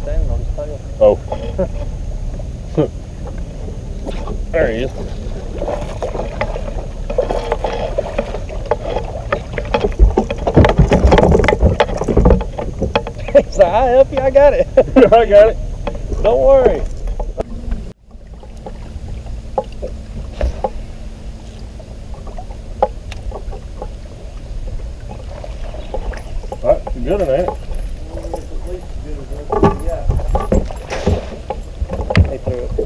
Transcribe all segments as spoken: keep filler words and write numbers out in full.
standing on his tail. Oh. There he is. He's like, I'll help you, I got it. I got it. Don't worry. Alright, you're good at it. He threw it.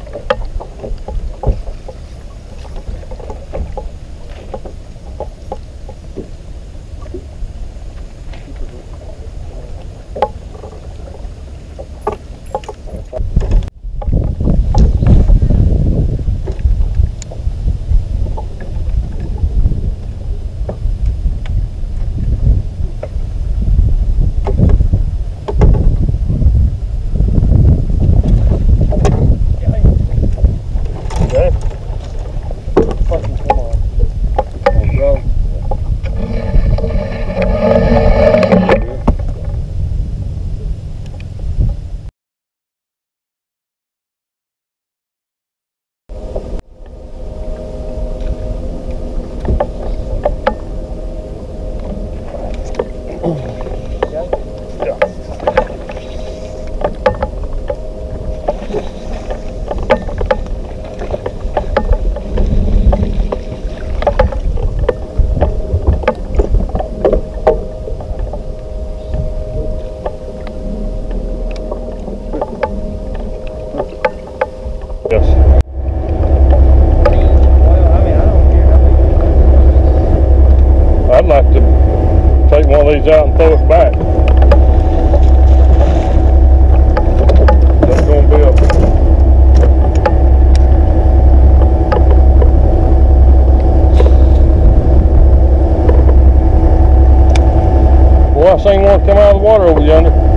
I'd like to take one of these out and throw it back. That's going to be a... Boy, I seen one come out of the water over yonder.